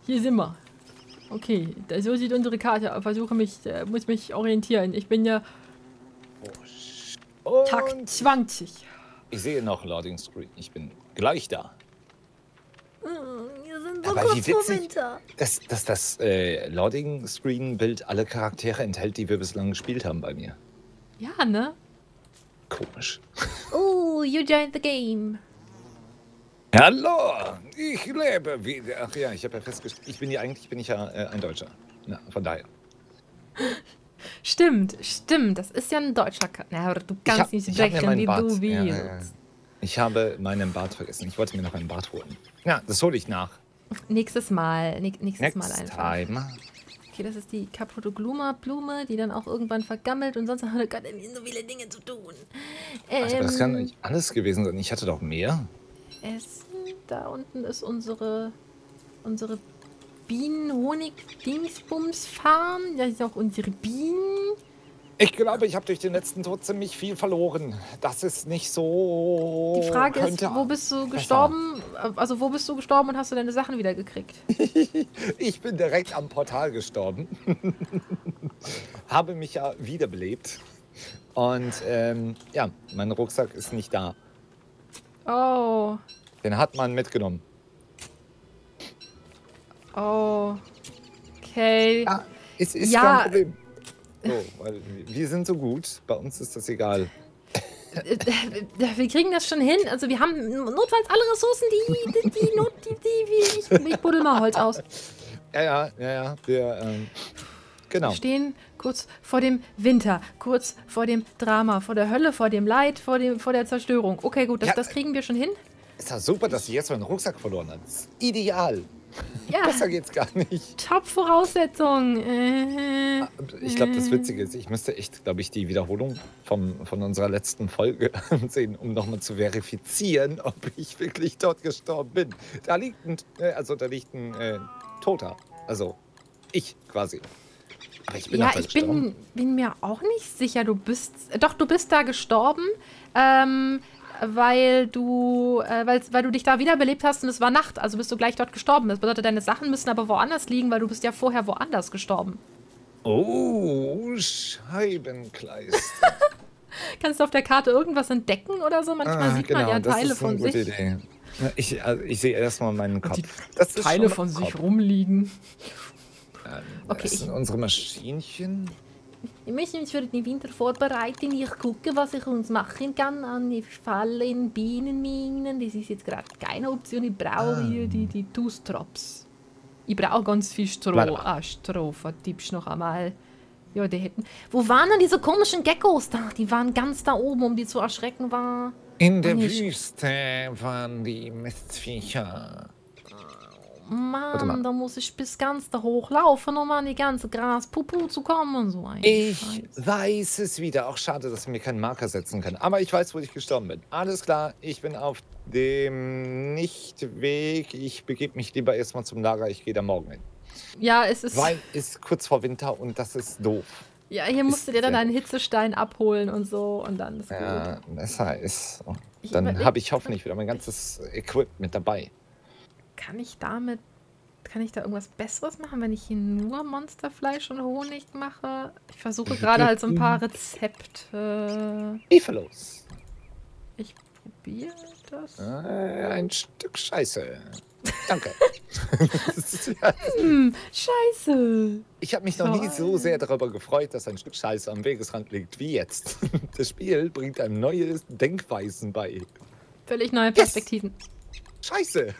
Hier sind wir. Okay, so sieht unsere Karte aus. Muss mich orientieren. Ich bin ja Takt 20. Ich sehe noch Loading Screen. Ich bin gleich da. Wir sind so kurz vor Winter. Dass das Loading Screen Bild alle Charaktere enthält, die wir bislang gespielt haben bei mir. Ja, ne? Komisch. Oh, you joined the game. Hallo, ich lebe wieder. Ach ja, ich habe ja festgestellt, eigentlich bin ich ja ein Deutscher. Na, von daher. Stimmt. Das ist ja ein deutscher Na, du kannst nicht sprechen, wie du willst. Ja. Ich habe meinen Bart vergessen. Ich wollte mir noch einen Bart holen. Ja, das hole ich nach. Nächstes Mal. Nächstes Mal einfach. Time. Okay, das ist die Caprotogluma-Blume, die dann auch irgendwann vergammelt und sonst hat Gott so viele Dinge zu tun. Aber das kann nicht alles gewesen sein. Ich hatte doch mehr. Da unten ist unsere Bienen-Honig-Dingsbums-Farm. Da ist auch unsere Bienen. Ich glaube, ich habe durch den letzten Tod ziemlich viel verloren. Das ist nicht so... Die Frage ist, wo bist du gestorben? Also wo bist du gestorben und hast du deine Sachen wieder gekriegt? Ich bin direkt am Portal gestorben. Habe mich ja wiederbelebt. Und ja, mein Rucksack ist nicht da. Oh. Den hat man mitgenommen. Oh. Okay. Ja, es ist kein Problem. So, weil wir sind so gut, bei uns ist das egal. Wir kriegen das schon hin. Also wir haben notfalls alle Ressourcen, ich buddel mal Holz aus. Ja. Genau. Wir stehen kurz vor dem Winter, kurz vor dem Drama, vor der Hölle, vor dem Leid, vor der Zerstörung. Okay, gut, das kriegen wir schon hin. Ist ja super, dass sie jetzt meinen Rucksack verloren hat. Das ist ideal. Ja. Besser geht's gar nicht. Top-Voraussetzung. Ich glaube, das Witzige ist, ich müsste echt, glaube ich, die Wiederholung von unserer letzten Folge sehen, um nochmal zu verifizieren, ob ich wirklich dort gestorben bin. Da liegt ein Toter. Also ich quasi. Aber ich bin ich bin mir auch nicht sicher. Du bist da gestorben. Weil du dich da wiederbelebt hast und es war Nacht, also bist du gleich dort gestorben. Das bedeutet, deine Sachen müssen aber woanders liegen, weil du bist ja vorher woanders gestorben. Oh, Scheibenkleister. Kannst du auf der Karte irgendwas entdecken oder so? Manchmal sieht man ja Teile von sich. Das ist eine gute Idee. Ich sehe erstmal meinen Kopf. Die Teile von sich rumliegen. Okay, das sind unsere Maschinchen. Wir müssen uns für den Winter vorbereiten. Ich gucke, was ich uns machen kann. Ich falle in Bienenminen. Das ist jetzt gerade keine Option. Ich brauche hier die Toothstrops. Ich brauche ganz viel Stroh. Stroh, vertippst noch einmal. Ja, die hätten... Wo waren denn diese komischen Geckos da? Die waren ganz da oben, um die zu erschrecken war. In der Wüste waren die Mistviecher. Mann, da muss ich bis ganz da hochlaufen, um an die ganze Graspupu zu kommen und so. Ich weiß es wieder. Auch schade, dass ich mir keinen Marker setzen kann. Aber ich weiß, wo ich gestorben bin. Alles klar, ich bin auf dem Nichtweg. Ich begebe mich lieber erstmal zum Lager. Ich gehe da morgen hin. Ja, es ist... Weil es ist kurz vor Winter und das ist doof. Ja, hier musst du dir dann einen Hitzestein abholen und so und dann ist gut. Ja, das heißt... Dann habe ich hoffentlich wieder mein ganzes Equip mit dabei. Kann ich da irgendwas Besseres machen, wenn ich hier nur Monsterfleisch und Honig mache? Ich versuche gerade halt so ein paar Rezepte. Lieferlos. Ich probiere das. Ein Stück Scheiße. Danke. Scheiße. Ich habe mich noch nie so sehr darüber gefreut, dass ein Stück Scheiße am Wegesrand liegt wie jetzt. Das Spiel bringt einem neue Denkweisen bei. Völlig neue Perspektiven. Scheiße.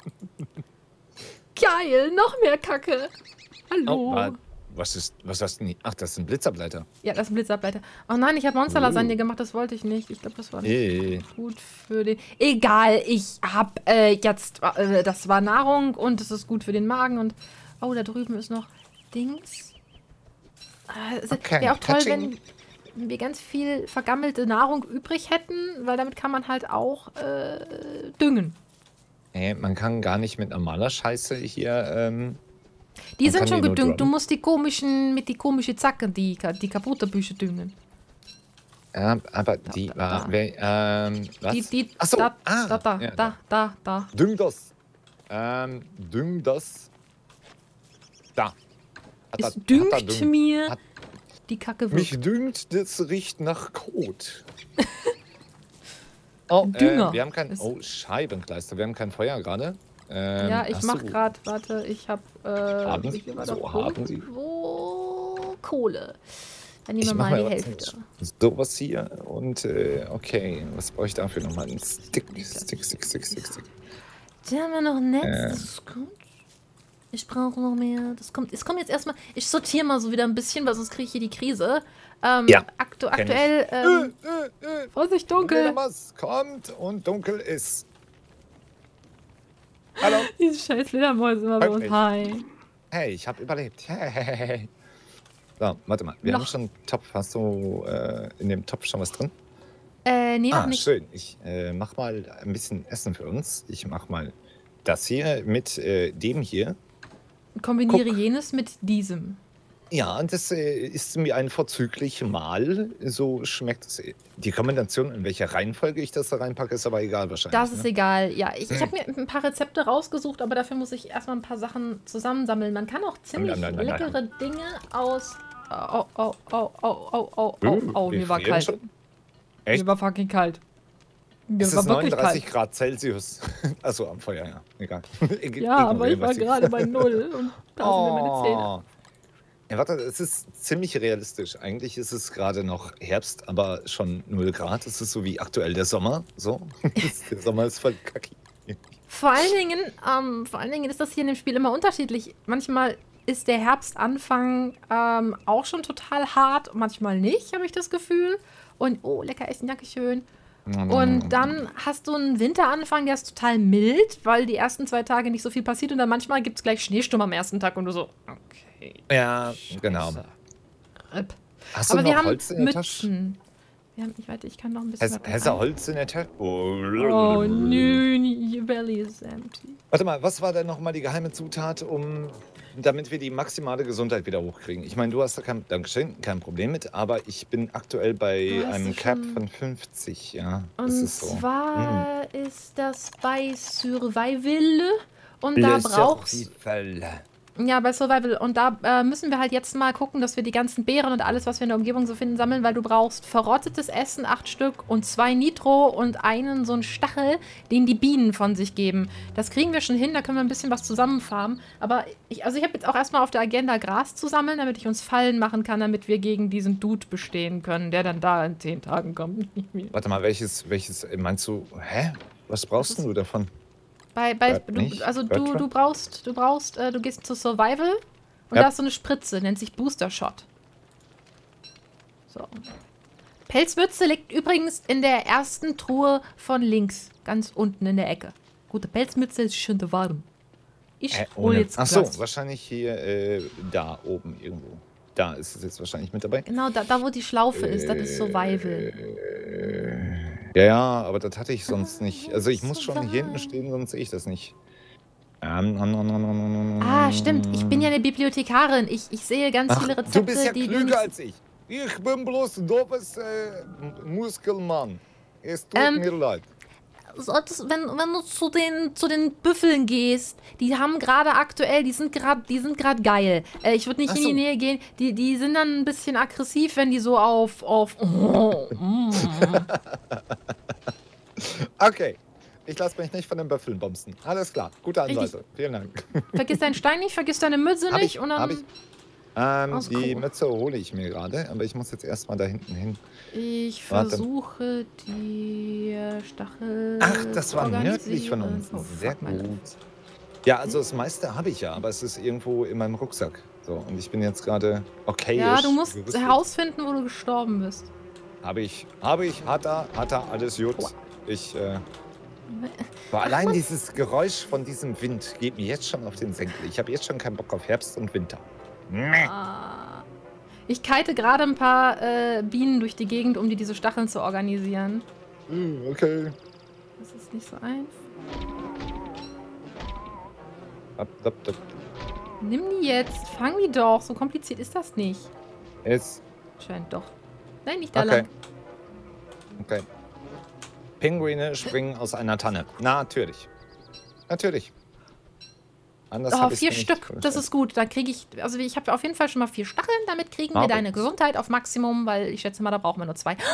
Geil, noch mehr Kacke. Hallo. Oh, was hast du denn? Ach, das ist ein Blitzableiter. Ja, das ist ein Blitzableiter. Oh nein, ich habe Monsterlasagne gemacht, das wollte ich nicht. Ich glaube, das war nicht gut für den... Egal, ich habe jetzt... das war Nahrung und es ist gut für den Magen und... Oh, da drüben ist noch Dings. Wäre auch toll, wenn wir ganz viel vergammelte Nahrung übrig hätten, weil damit kann man halt auch düngen. Nee, man kann gar nicht mit normaler Scheiße hier... die sind schon gedüngt. Du musst mit die komischen Zacken, die kaputte Büsche düngen. Ja, aber die war... Was? Achso, da. Düng das. Düng das. Da. Es dünkt mir, die Kacke wirkt. Mich dünkt, das riecht nach Kot. Oh, Dünger. Wir haben kein... Oh, Scheibenkleister. Wir haben kein Feuer gerade. Ja, ich mach gerade... Warte, ich hab... Haben Sie? Haben Sie? Wo? Kohle. Dann nehmen wir mal die Hälfte. Sowas hier und okay, was brauche ich dafür nochmal? Ein Stick. Da haben wir noch ein Netz, das ist gut. Ich brauche noch mehr. Es kommt jetzt erstmal. Ich sortiere mal so wieder ein bisschen, weil sonst kriege ich hier die Krise. Ja. Aktuell. Vorsicht, dunkel. Was kommt und dunkel ist. Hallo. Diese scheiß Ledermäuse immer bei uns. Hi. Hey, ich habe überlebt. Hey. So, warte mal. Wir haben schon einen Topf. Hast du in dem Topf schon was drin? Nee, noch nicht. Schön. Ich mach mal ein bisschen Essen für uns. Ich mach mal das hier mit dem hier. Kombiniere jenes mit diesem. Ja, das ist mir ein vorzüglich Mal. So schmeckt es. Die Kombination, in welcher Reihenfolge ich das da reinpacke, ist aber egal wahrscheinlich. Das ist egal, ja. Ich habe mir ein paar Rezepte rausgesucht, aber dafür muss ich erstmal ein paar Sachen zusammensammeln. Man kann auch ziemlich leckere Dinge aus... mir war kalt. Schon? Echt? Mir war fucking kalt. Es ist 39 Grad Celsius. Achso, am Feuer, ja. Egal. Ja, aber ich war gerade bei 0 und da sind mir meine Zähne. Ja, warte, es ist ziemlich realistisch. Eigentlich ist es gerade noch Herbst, aber schon 0 Grad. Es ist so wie aktuell der Sommer. So. Der Sommer ist voll kacki. Vor allen Dingen ist das hier in dem Spiel immer unterschiedlich. Manchmal ist der Herbstanfang auch schon total hart, manchmal nicht, habe ich das Gefühl. Und, oh, lecker essen, Dankeschön. Und dann hast du einen Winteranfang, der ist total mild, weil die ersten 2 Tage nicht so viel passiert. Und dann manchmal gibt es gleich Schneesturm am ersten Tag und du so, okay. Ja, genau. Rip. Hast du noch Holz in der Tasche? Ich kann noch ein bisschen... Hast du Holz in der Tasche? Oh, nö, your belly is empty. Warte mal, was war denn nochmal die geheime Zutat, damit wir die maximale Gesundheit wieder hochkriegen? Ich meine, du hast da kein Problem mit, aber ich bin aktuell bei einem Cap von 50, ja. Und das ist so. Zwar ist das bei Survival und da brauchst... Ja, bei Survival. Und da müssen wir halt jetzt mal gucken, dass wir die ganzen Beeren und alles, was wir in der Umgebung so finden, sammeln, weil du brauchst verrottetes Essen, 8 Stück und 2 Nitro und einen so einen Stachel, den die Bienen von sich geben. Das kriegen wir schon hin, da können wir ein bisschen was zusammenfarmen. Aber ich habe jetzt auch erstmal auf der Agenda Gras zu sammeln, damit ich uns Fallen machen kann, damit wir gegen diesen Dude bestehen können, der dann da in 10 Tagen kommt. Warte mal, welches meinst du, was brauchst du davon? Du gehst zu Survival und da ist so eine Spritze, nennt sich Booster Shot. So. Pelzmütze liegt übrigens in der ersten Truhe von links, ganz unten in der Ecke. Gute Pelzmütze ist schön warm. Ich hole jetzt Platz. Achso, wahrscheinlich hier da oben irgendwo. Da ist es jetzt wahrscheinlich mit dabei. Genau, da wo die Schlaufe ist, das ist Survival. Ja, aber das hatte ich sonst nicht. Also ich muss schon hier hinten stehen, sonst sehe ich das nicht. Stimmt. Ich bin ja eine Bibliothekarin. Ich sehe ganz viele Rezepte, du bist ja klüger als ich. Ich bin bloß ein doofes Muskelmann. Es tut mir leid. Wenn du zu den Büffeln gehst, die haben gerade aktuell, die sind gerade geil. Ich würde nicht in die Nähe gehen. Die sind dann ein bisschen aggressiv, wenn die so auf Okay. Ich lasse mich nicht von den Büffeln bumsen. Alles klar. Gute Ansage. Vielen Dank. Vergiss deinen Stein nicht, vergiss deine Mütze nicht. Und dann die Mütze hole ich mir gerade, aber ich muss jetzt erstmal da hinten hin. Ich versuche die Stachel. Ach, das war nördlich von uns. Sehr gut. Ja, also das meiste habe ich ja, aber es ist irgendwo in meinem Rucksack. So, und ich bin jetzt gerade okay. Ja, du musst herausfinden, wo du gestorben bist. Hat er, alles gut. Allein dieses Geräusch von diesem Wind geht mir jetzt schon auf den Senkel. Ich habe jetzt schon keinen Bock auf Herbst und Winter. Ich kite gerade ein paar Bienen durch die Gegend, um diese Stacheln zu organisieren. Okay. Das ist nicht so einfach. Nimm die jetzt. Fang die doch. So kompliziert ist das nicht. Scheint doch. Nein, nicht da lang. Okay. Pinguine springen aus einer Tanne. Natürlich. Anders Oh, 4 Stück, das ist gut. Dann kriege ich, also ich habe auf jeden Fall schon mal 4 Stacheln. Damit kriegen wir deine Gesundheit auf Maximum, weil ich schätze mal, da brauchen wir nur 2.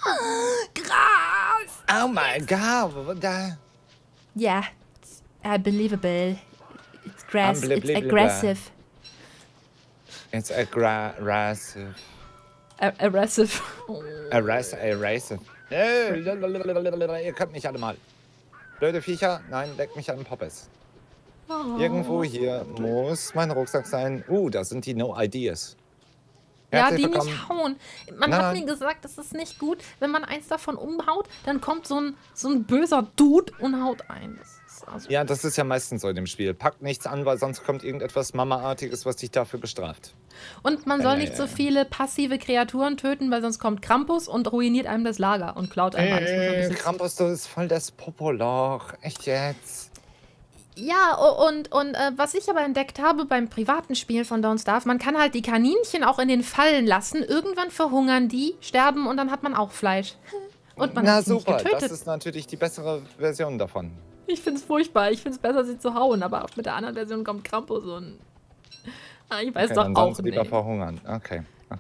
Gras! Oh mein Gott, da. Yeah, it's unbelievable. It's grass, it's aggressive. It's aggressive. Aggressive. Aggressive. Ihr könnt mich alle mal. Blöde Viecher, nein, leckt mich an den Poppes. Oh. Irgendwo hier muss mein Rucksack sein. Da sind die No Ideas. Ja, die nicht hauen. Man hat mir gesagt, das ist nicht gut. Wenn man eins davon umhaut, dann kommt so ein böser Dude und haut ein. Ja, das ist ja meistens so in dem Spiel. Packt nichts an, weil sonst kommt irgendetwas Mama-artiges, was dich dafür bestraft. Und man soll nicht so viele passive Kreaturen töten, weil sonst kommt Krampus und ruiniert einem das Lager und klaut einem alles. Krampus, das ist voll das Popoloch. Echt jetzt? Ja, und was ich aber entdeckt habe beim privaten Spiel von Don't Starve, man kann halt die Kaninchen auch in den Fallen lassen. Irgendwann verhungern die, sterben und dann hat man auch Fleisch. Und man hat sie nicht getötet. Das ist natürlich die bessere Version davon. Ich find's furchtbar. Ich find's besser, sie zu hauen. Aber auch mit der anderen Version kommt Krampus und... ich weiß doch auch nicht. Lieber verhungern. Okay.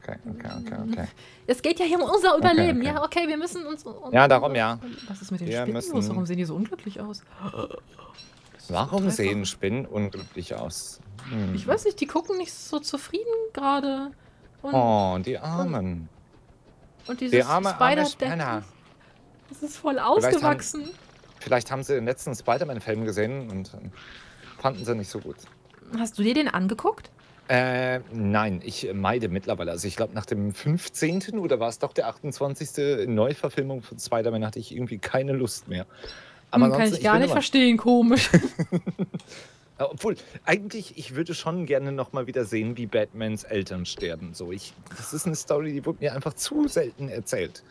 Es geht ja hier um unser Überleben. Okay. Ja, okay, wir müssen uns... Ja, darum ja. Was ist mit den Spinnen los? Warum sehen die so unglücklich aus? Warum sehen Spinnen unglücklich aus? Ich weiß nicht, die gucken nicht so zufrieden gerade. Die Armen. Und dieses Spider-Deck, das ist voll ausgewachsen. Vielleicht haben sie den letzten Spider-Man-Film gesehen und fanden sie nicht so gut. Hast du dir den angeguckt? Nein, ich meide mittlerweile. Also ich glaube, nach dem 15. oder war es doch der 28. Neuverfilmung von Spider-Man hatte ich irgendwie keine Lust mehr. Aber kann ich gar nicht verstehen, komisch. Obwohl, eigentlich, ich würde schon gerne noch mal wieder sehen, wie Batmans Eltern sterben. Das ist eine Story, die wurde mir einfach zu selten erzählt.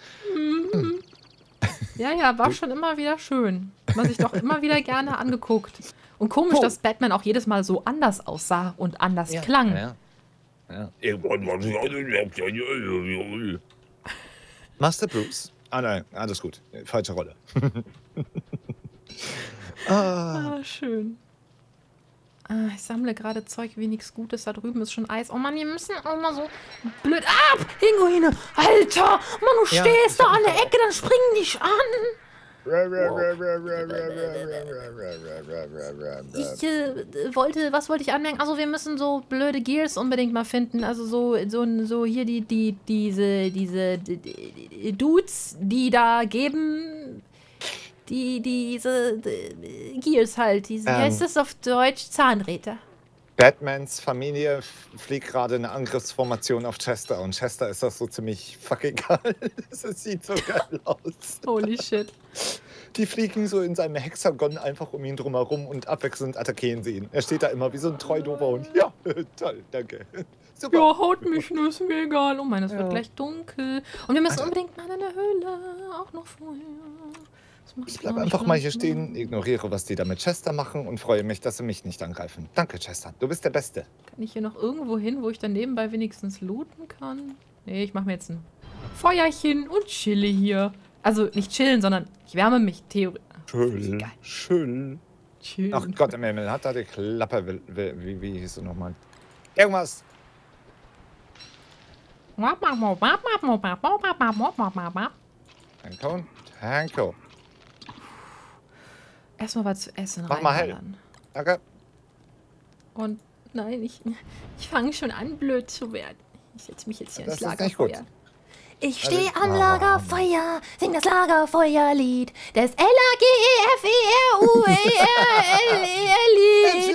Ja, war schon immer wieder schön. Man sich doch immer wieder gerne angeguckt. Und komisch, dass Batman auch jedes Mal so anders aussah und anders klang. Ja. Master Bruce. Nein, alles gut. Falsche Rolle. Schön. Ich sammle gerade Zeug wie nichts Gutes. Da drüben ist schon Eis. Oh Mann, die müssen auch mal so blöd ab. Pinguine. Alter, Mann, du stehst da an der Ecke, dann spring dich an. Was wollte ich anmerken? Also wir müssen so blöde Gears unbedingt mal finden. Also so hier diese Dudes, die da geben, diese Gears halt. Wie heißt das auf Deutsch? Zahnräder. Batmans Familie fliegt gerade eine Angriffsformation auf Chester und Chester ist das so ziemlich fucking geil. Das sieht so geil aus. Holy shit. Die fliegen so in seinem Hexagon einfach um ihn drumherum und abwechselnd attackieren sie ihn. Er steht da immer wie so ein treu doofer Hund. Ja, toll, danke. Super. Ja, haut mich nur, ist mir egal. Oh mein, es wird gleich dunkel. Und wir müssen unbedingt mal in der Höhle, auch noch vorher. Ich bleibe einfach mal hier stehen, ignoriere, was die da mit Chester machen und freue mich, dass sie mich nicht angreifen. Danke, Chester. Du bist der Beste. Kann ich hier noch irgendwo hin, wo ich dann nebenbei wenigstens looten kann? Nee, ich mache mir jetzt ein Feuerchen und chille hier. Also nicht chillen, sondern ich wärme mich theoretisch. Schön. Ach Gott im Himmel, hat da die Klappe. Wie hieß sie nochmal? Irgendwas. Tanko. Erstmal was zu essen rein. Mach mal hell. Danke. Und nein, ich fange schon an, blöd zu werden. Ich setze mich jetzt hier ins Lagerfeuer. Ich stehe am Lagerfeuer, sing das Lagerfeuerlied des L-A-G-F-E-R-U-E-R-L-E-R-Lied.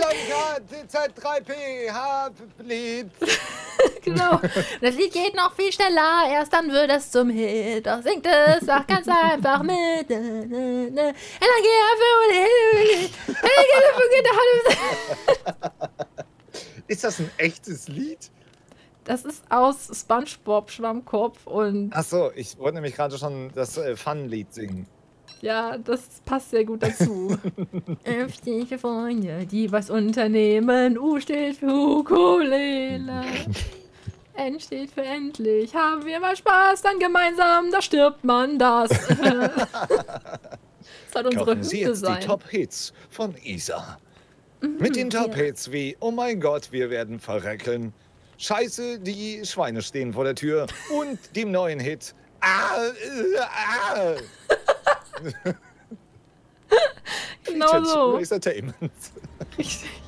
Z3P-H-Lied. Genau. Das Lied geht noch viel schneller, erst dann wird es zum Hit. Doch singt es auch ganz einfach mit. Ist das ein echtes Lied? Das ist aus SpongeBob Schwammkopf und... Ach so, ich wollte nämlich gerade schon das Fun-Lied singen. Ja, das passt sehr gut dazu. F steht für Freunde, die was unternehmen. U steht für Ukulele. N steht für endlich. Haben wir mal Spaß, dann gemeinsam, da stirbt man das. Das soll unsere Hymne sein. Die Top-Hits von Isa. Mit den Top-Hits wie Oh mein Gott, wir werden verrecken. Scheiße, die Schweine stehen vor der Tür. Und dem neuen Hit. Genau so. Entertainment. Richtig.